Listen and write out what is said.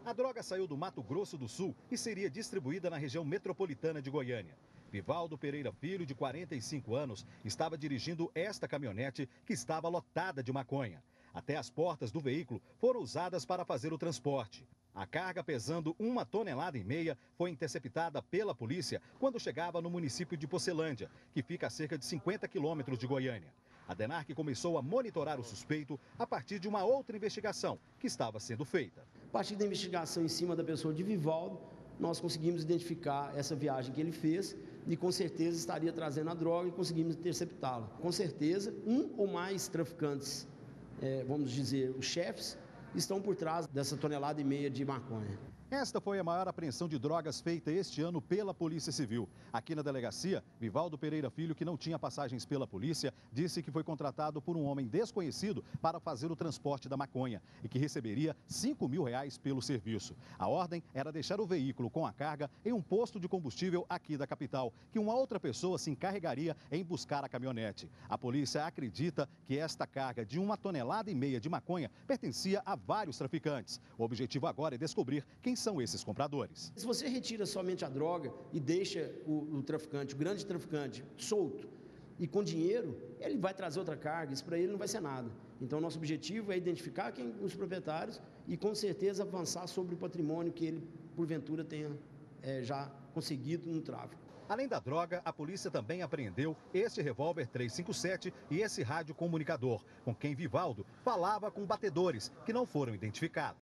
A droga saiu do Mato Grosso do Sul e seria distribuída na região metropolitana de Goiânia. Vivaldo Pereira Filho, de 45 anos, estava dirigindo esta caminhonete que estava lotada de maconha. Até as portas do veículo foram usadas para fazer o transporte. A carga, pesando 1,5 toneladas, foi interceptada pela polícia quando chegava no município de Pocilândia, que fica a cerca de 50 quilômetros de Goiânia. A DENARC começou a monitorar o suspeito a partir de uma outra investigação que estava sendo feita. A partir da investigação em cima da pessoa de Vivaldo, nós conseguimos identificar essa viagem que ele fez e com certeza estaria trazendo a droga e conseguimos interceptá-la. Com certeza, um ou mais traficantes, vamos dizer, os chefes, estão por trás dessa 1,5 toneladas de maconha. Esta foi a maior apreensão de drogas feita este ano pela Polícia Civil. Aqui na delegacia, Vivaldo Pereira Filho, que não tinha passagens pela polícia, disse que foi contratado por um homem desconhecido para fazer o transporte da maconha e que receberia R$ 5.000 pelo serviço. A ordem era deixar o veículo com a carga em um posto de combustível aqui da capital, que uma outra pessoa se encarregaria em buscar a caminhonete. A polícia acredita que esta carga de 1,5 toneladas de maconha pertencia a vários traficantes. O objetivo agora é descobrir quem são esses compradores. Se você retira somente a droga e deixa o traficante, o grande traficante, solto e com dinheiro, ele vai trazer outra carga, isso para ele não vai ser nada. Então, nosso objetivo é identificar os proprietários e, com certeza, avançar sobre o patrimônio que ele, porventura, tenha já conseguido no tráfico. Além da droga, a polícia também apreendeu este revólver 357 e esse rádio comunicador, com quem Vivaldo falava com batedores que não foram identificados.